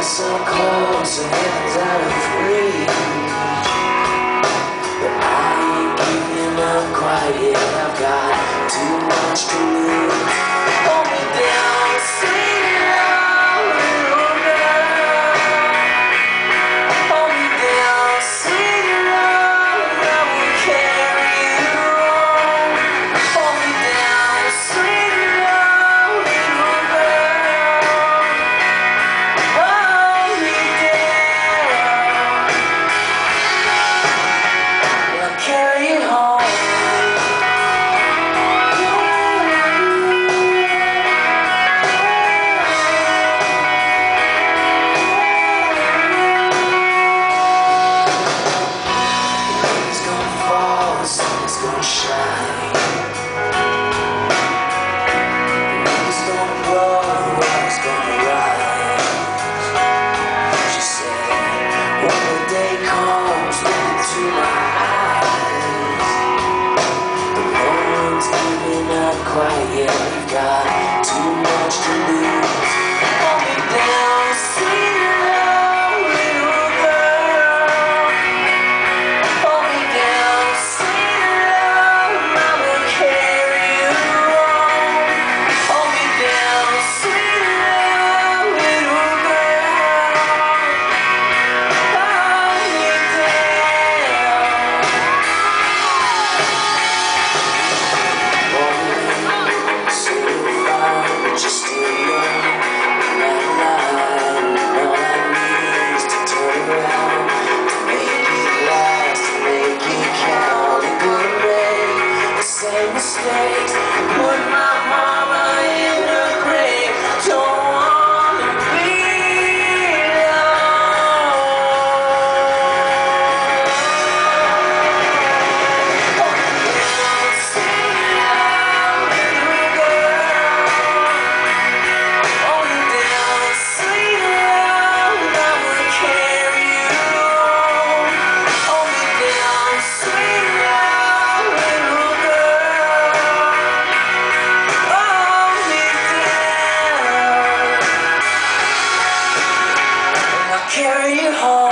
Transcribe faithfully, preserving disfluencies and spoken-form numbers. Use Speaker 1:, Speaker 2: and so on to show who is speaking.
Speaker 1: so close and heaven's out of reach, but I ain't giving up quite yet. I've got too much to lose. Hold me down, sing it out, little girl. Hold me down, sing it out, I will carry you home. Hold me down, sing it out, little girl. Hold me down, I'll carry you home. The sun's gonna shine, the wind's gonna blow, the water's gonna rise. She said, when the day comes, look into my eyes. The moment's giving up quite yet. We've got too much to lose. Hold me down, sing it out, little girl. Hold me down, sing it out, I will carry you home. Hold me down, sing it out, little girl. Hold me down. Oh, so far, but you're still young. Not lying, and all I need is to turn around, to make it last, to make it count. It couldn't make the same mistakes. Put my mama in the grave. Don't wanna be alone. Hold me down, sing it out, little girl. Hold me down, sing it out, I will carry you home. Hold me down, sing it out, little girl. Hold me down, and I'll carry you home.